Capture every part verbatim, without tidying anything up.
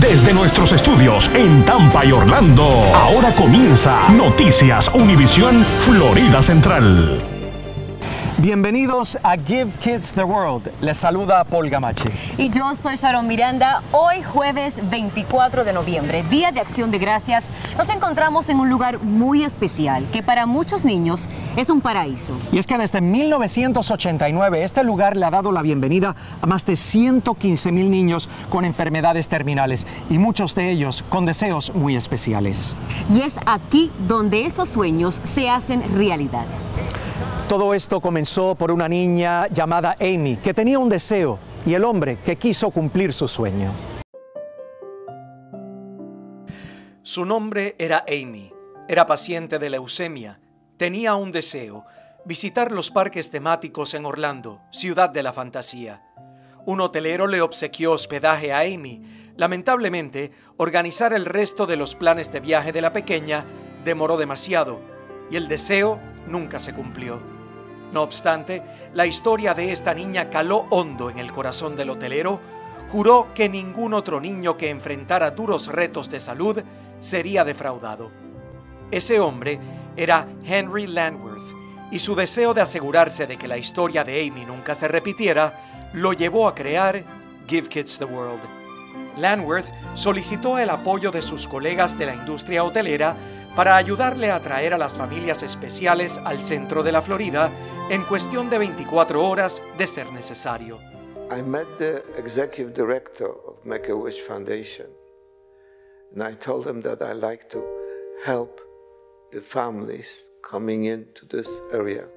Desde nuestros estudios en Tampa y Orlando, ahora comienza Noticias Univisión Florida Central. Bienvenidos a Give Kids the World. Les saluda Paul Gamache. Y yo soy Sharon Miranda. Hoy, jueves veinticuatro de noviembre, Día de Acción de Gracias, nos encontramos en un lugar muy especial que para muchos niños es un paraíso. Y es que desde mil novecientos ochenta y nueve este lugar le ha dado la bienvenida a más de ciento quince mil niños con enfermedades terminales y muchos de ellos con deseos muy especiales. Y es aquí donde esos sueños se hacen realidad. Todo esto comenzó por una niña llamada Amy, que tenía un deseo, y el hombre que quiso cumplir su sueño. Su nombre era Amy, era paciente de leucemia, tenía un deseo, visitar los parques temáticos en Orlando, ciudad de la fantasía. Un hotelero le obsequió hospedaje a Amy. Lamentablemente, organizar el resto de los planes de viaje de la pequeña demoró demasiado, y el deseo nunca se cumplió. No obstante, la historia de esta niña caló hondo en el corazón del hotelero. Juró que ningún otro niño que enfrentara duros retos de salud sería defraudado. Ese hombre era Henry Landworth, y su deseo de asegurarse de que la historia de Amy nunca se repitiera lo llevó a crear Give Kids the World. Landworth solicitó el apoyo de sus colegas de la industria hotelera para ayudarle a traer a las familias especiales al centro de la Florida en cuestión de veinticuatro horas de ser necesario. I met the executive director of Make-A-Wish Foundation, and I told him that I like to help the families coming into this area.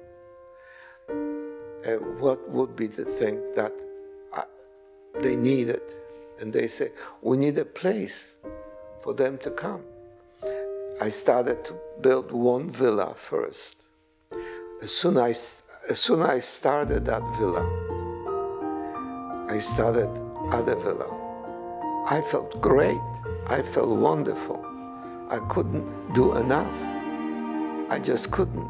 Uh, what would be the thing that I, they needed? And they say, we need a place for them to come. I started to build one villa first. As soon as, as soon as I started that villa, I started other villa. I felt great. I felt wonderful. I couldn't do enough. I just couldn't.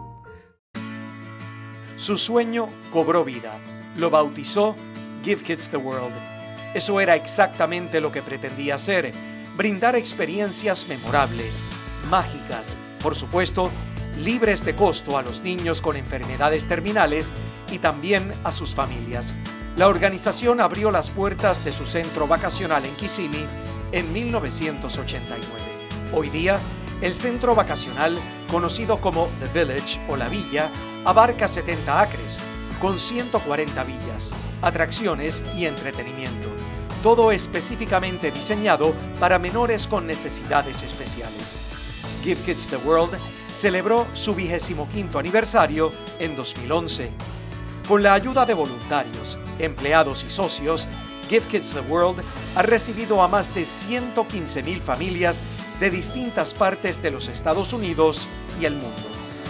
Su sueño cobró vida. Lo bautizó Give Kids the World. Eso era exactamente lo que pretendía hacer, brindar experiencias memorables, mágicas, por supuesto, libres de costo a los niños con enfermedades terminales y también a sus familias. La organización abrió las puertas de su centro vacacional en Kissimmee en mil novecientos ochenta y nueve. Hoy día, el centro vacacional, conocido como The Village o La Villa, abarca setenta acres, con ciento cuarenta villas, atracciones y entretenimiento. Todo específicamente diseñado para menores con necesidades especiales. Give Kids the World celebró su vigésimo quinto aniversario en dos mil once. Con la ayuda de voluntarios, empleados y socios, Give Kids the World ha recibido a más de ciento quince mil familias de distintas partes de los Estados Unidos y el mundo.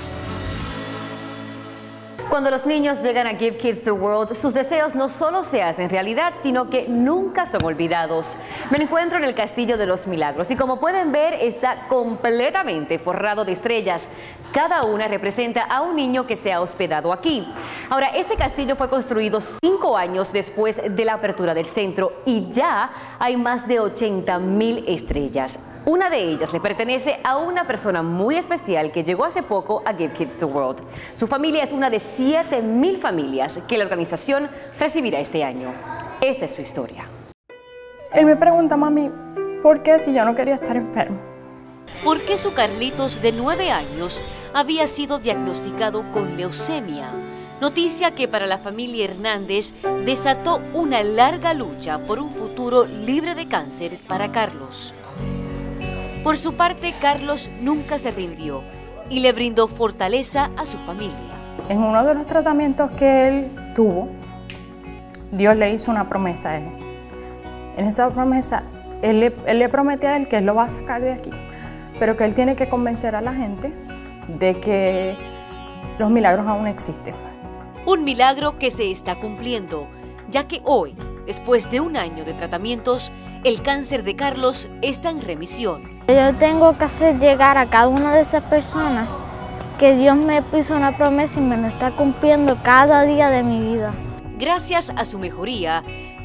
Cuando los niños llegan a Give Kids the World, sus deseos no solo se hacen realidad, sino que nunca son olvidados. Me encuentro en el Castillo de los Milagros y como pueden ver está completamente forrado de estrellas. Cada una representa a un niño que se ha hospedado aquí. Ahora, este castillo fue construido cinco años después de la apertura del centro y ya hay más de ochenta mil estrellas. Una de ellas le pertenece a una persona muy especial que llegó hace poco a Give Kids the World. Su familia es una de siete mil familias que la organización recibirá este año. Esta es su historia. Él me pregunta, mami, ¿por qué si yo no quería estar enfermo? ¿Por qué su Carlitos de nueve años había sido diagnosticado con leucemia? Noticia que para la familia Hernández desató una larga lucha por un futuro libre de cáncer para Carlos. Por su parte, Carlos nunca se rindió y le brindó fortaleza a su familia. En uno de los tratamientos que él tuvo, Dios le hizo una promesa a él. En esa promesa, él le, él le prometió a él que él lo va a sacar de aquí, pero que él tiene que convencer a la gente de que los milagros aún existen. Un milagro que se está cumpliendo, ya que hoy, después de un año de tratamientos, el cáncer de Carlos está en remisión. Yo tengo que hacer llegar a cada una de esas personas que Dios me hizo una promesa y me lo está cumpliendo cada día de mi vida. Gracias a su mejoría,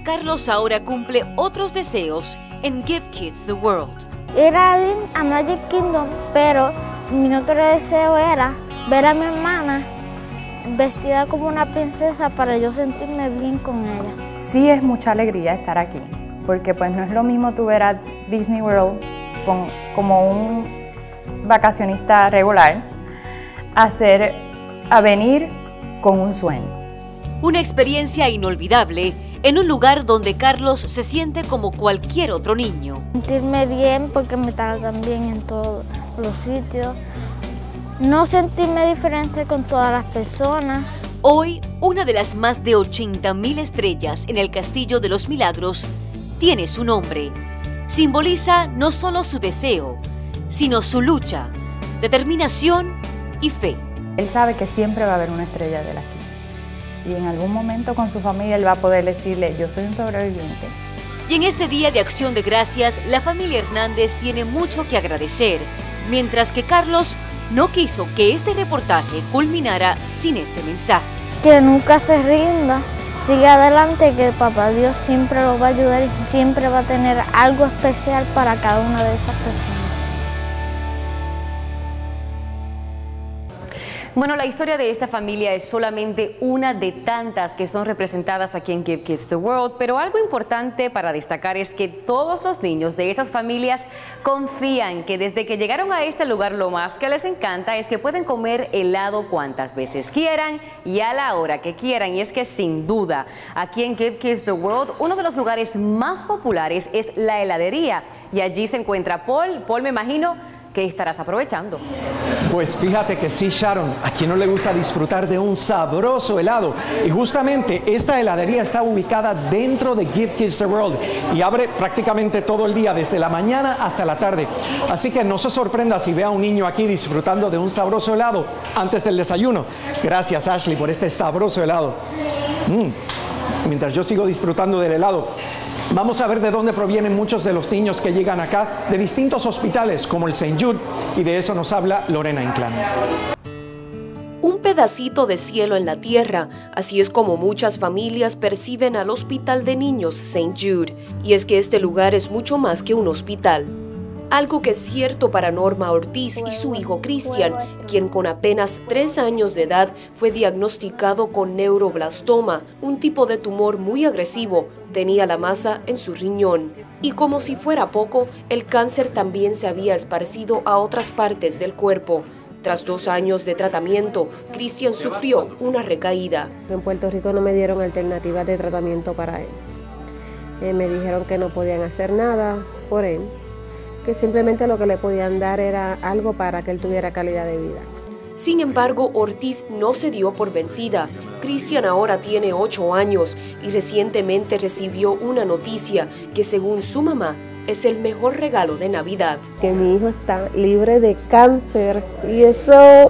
Carlos ahora cumple otros deseos en Give Kids the World. Era a Magic Kingdom, pero mi otro deseo era ver a mi hermana vestida como una princesa para yo sentirme bien con ella. Sí es mucha alegría estar aquí, porque pues no es lo mismo tú ver a Disney World con, como un vacacionista regular, a, ser, a venir con un sueño. Una experiencia inolvidable en un lugar donde Carlos se siente como cualquier otro niño. Sentirme bien porque me tratan bien en todos los sitios. No sentirme diferente con todas las personas. Hoy, una de las más de ochenta mil estrellas en el Castillo de los Milagros tiene su nombre. Simboliza no solo su deseo, sino su lucha, determinación y fe. Él sabe que siempre va a haber una estrella de él aquí. Y en algún momento con su familia él va a poder decirle, yo soy un sobreviviente. Y en este Día de Acción de Gracias, la familia Hernández tiene mucho que agradecer, mientras que Carlos no quiso que este reportaje culminara sin este mensaje. Que nunca se rinda, sigue adelante, que Papá Dios siempre lo va a ayudar y siempre va a tener algo especial para cada una de esas personas. Bueno, la historia de esta familia es solamente una de tantas que son representadas aquí en Give Kids the World, pero algo importante para destacar es que todos los niños de estas familias confían que desde que llegaron a este lugar lo más que les encanta es que pueden comer helado cuantas veces quieran y a la hora que quieran. Y es que sin duda, aquí en Give Kids the World, uno de los lugares más populares es la heladería y allí se encuentra Paul. Paul, me imagino que estarás aprovechando. Pues fíjate que sí, Sharon, a quien no le gusta disfrutar de un sabroso helado. Y justamente esta heladería está ubicada dentro de Give Kids the World y abre prácticamente todo el día, desde la mañana hasta la tarde. Así que no se sorprenda si ve a un niño aquí disfrutando de un sabroso helado antes del desayuno. Gracias, Ashley, por este sabroso helado. Mm. Mientras yo sigo disfrutando del helado, vamos a ver de dónde provienen muchos de los niños que llegan acá de distintos hospitales como el Saint Jude, y de eso nos habla Lorena Inclán. Un pedacito de cielo en la tierra, así es como muchas familias perciben al Hospital de Niños Saint Jude, y es que este lugar es mucho más que un hospital. Algo que es cierto para Norma Ortiz y su hijo Cristian, quien con apenas tres años de edad fue diagnosticado con neuroblastoma, un tipo de tumor muy agresivo. Tenía la masa en su riñón. Y como si fuera poco, el cáncer también se había esparcido a otras partes del cuerpo. Tras dos años de tratamiento, Cristian sufrió una recaída. En Puerto Rico no me dieron alternativas de tratamiento para él. Eh, me dijeron que no podían hacer nada por él, que simplemente lo que le podían dar era algo para que él tuviera calidad de vida. Sin embargo, Ortiz no se dio por vencida. Cristian ahora tiene ocho años y recientemente recibió una noticia que, según su mamá, es el mejor regalo de Navidad. Que mi hijo está libre de cáncer y eso...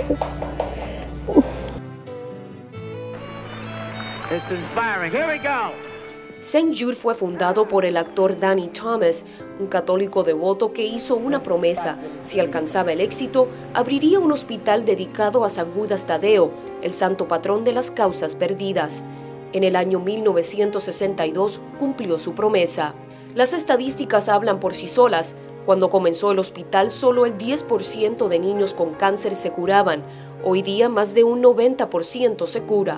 It's inspiring. Here we go. Saint Jude fue fundado por el actor Danny Thomas, un católico devoto que hizo una promesa. Si alcanzaba el éxito, abriría un hospital dedicado a San Judas Tadeo, el santo patrón de las causas perdidas. En el año mil novecientos sesenta y dos cumplió su promesa. Las estadísticas hablan por sí solas. Cuando comenzó el hospital, solo el diez por ciento de niños con cáncer se curaban. Hoy día, más de un noventa por ciento se cura.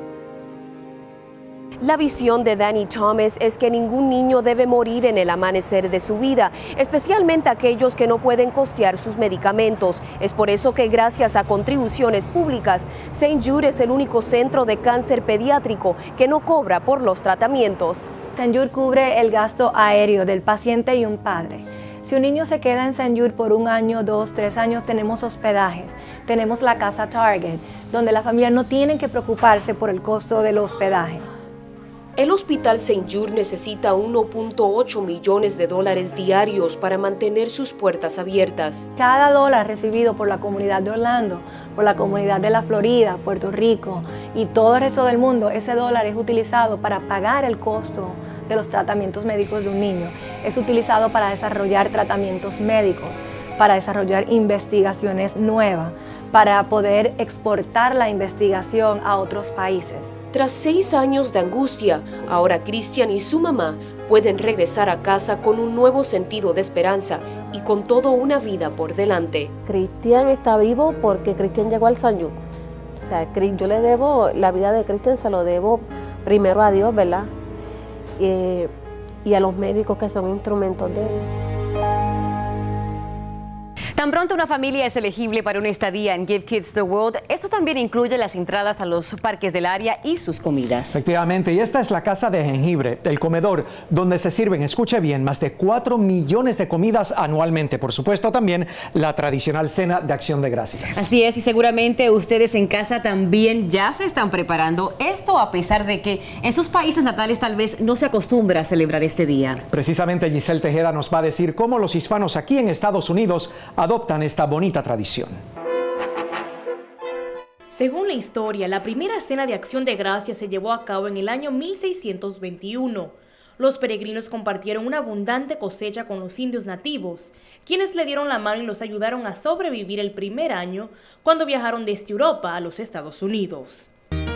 La visión de Danny Thomas es que ningún niño debe morir en el amanecer de su vida, especialmente aquellos que no pueden costear sus medicamentos. Es por eso que gracias a contribuciones públicas, Saint Jude es el único centro de cáncer pediátrico que no cobra por los tratamientos. Saint Jude cubre el gasto aéreo del paciente y un padre. Si un niño se queda en Saint Jude por un año, dos, tres años, tenemos hospedajes, tenemos la casa Target, donde la familia no tiene que preocuparse por el costo del hospedaje. El Hospital Saint Jude necesita uno punto ocho millones de dólares diarios para mantener sus puertas abiertas. Cada dólar recibido por la comunidad de Orlando, por la comunidad de la Florida, Puerto Rico y todo el resto del mundo, ese dólar es utilizado para pagar el costo de los tratamientos médicos de un niño. Es utilizado para desarrollar tratamientos médicos, para desarrollar investigaciones nuevas, para poder exportar la investigación a otros países. Tras seis años de angustia, ahora Cristian y su mamá pueden regresar a casa con un nuevo sentido de esperanza y con toda una vida por delante. Cristian está vivo porque Cristian llegó al San Jude. O sea, yo le debo, la vida de Cristian se lo debo primero a Dios, ¿verdad? Eh, y a los médicos que son instrumentos de él. Tan pronto una familia es elegible para una estadía en Give Kids the World, esto también incluye las entradas a los parques del área y sus comidas. Efectivamente, y esta es la Casa de Jengibre, el comedor donde se sirven, escuche bien, más de cuatro millones de comidas anualmente. Por supuesto, también la tradicional cena de Acción de Gracias. Así es, y seguramente ustedes en casa también ya se están preparando. Esto a pesar de que en sus países natales tal vez no se acostumbra a celebrar este día. Precisamente Giselle Tejeda nos va a decir cómo los hispanos aquí en Estados Unidos adoptan esta bonita tradición. Según la historia, la primera cena de Acción de Gracias se llevó a cabo en el año mil seiscientos veintiuno. Los peregrinos compartieron una abundante cosecha con los indios nativos, quienes le dieron la mano y los ayudaron a sobrevivir el primer año cuando viajaron desde Europa a los Estados Unidos.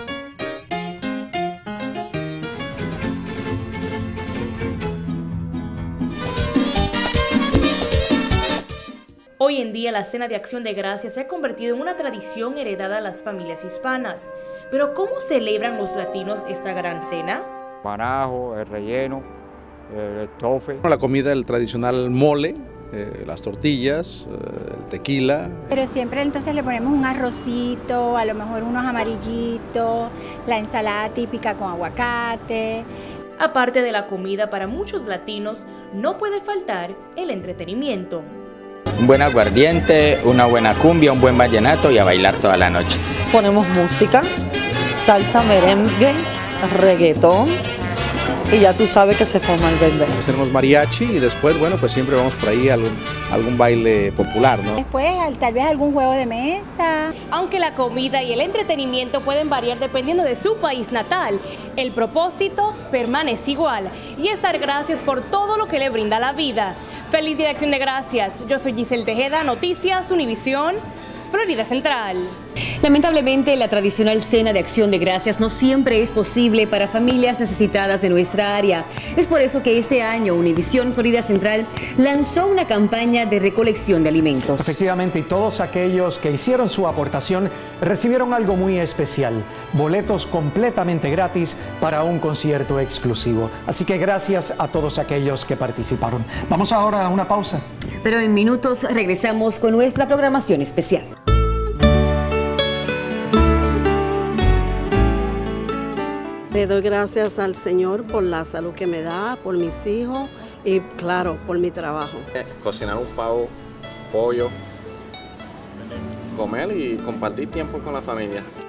Hoy en día la cena de Acción de Gracias se ha convertido en una tradición heredada a las familias hispanas. Pero ¿cómo celebran los latinos esta gran cena? Panajo, el relleno, el tofe. La comida, el tradicional mole, eh, las tortillas, eh, el tequila. Pero siempre entonces le ponemos un arrocito, a lo mejor unos amarillitos, la ensalada típica con aguacate. Aparte de la comida, para muchos latinos no puede faltar el entretenimiento. Un buen aguardiente, una buena cumbia, un buen vallenato y a bailar toda la noche. Ponemos música, salsa, merengue, reggaetón y ya tú sabes que se forma el bebé. Tenemos mariachi y después, bueno, pues siempre vamos por ahí a algún, algún baile popular, ¿no? Después tal vez algún juego de mesa. Aunque la comida y el entretenimiento pueden variar dependiendo de su país natal, el propósito permanece igual y es dar gracias por todo lo que le brinda la vida. Feliz Día de Acción de Gracias. Yo soy Giselle Tejeda, Noticias Univisión, Florida Central. Lamentablemente, la tradicional cena de Acción de Gracias no siempre es posible para familias necesitadas de nuestra área. Es por eso que este año Univisión Florida Central lanzó una campaña de recolección de alimentos. Efectivamente, y todos aquellos que hicieron su aportación recibieron algo muy especial, boletos completamente gratis para un concierto exclusivo. Así que gracias a todos aquellos que participaron. Vamos ahora a una pausa. Pero en minutos regresamos con nuestra programación especial. Le doy gracias al Señor por la salud que me da, por mis hijos y, claro, por mi trabajo. Cocinar un pavo, pollo, comer y compartir tiempo con la familia.